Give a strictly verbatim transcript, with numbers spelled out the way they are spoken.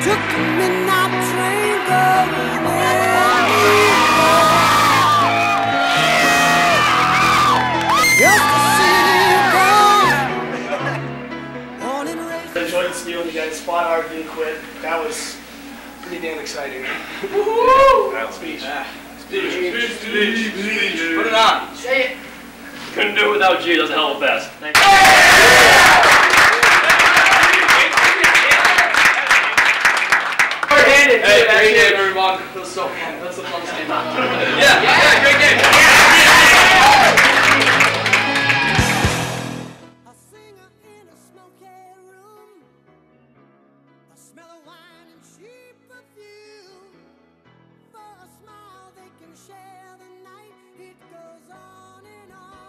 took the midnight train going just to see you go. Born and raised. I enjoyed stealing you guys. Fought hard, didn't quit. That was pretty damn exciting. Woohoo! Speech. Ah. Speech. Speech, speech, speech. Put it on. Say it. Couldn't do it without G. Does a hell of a best. Thank you. Hey, great game, everyone. That was so fun. That's a fun game. Yeah, yeah, yeah, great game. A singer in a smoky room, a smell of wine and cheap perfume. For a smile they can share the night. It goes on and on.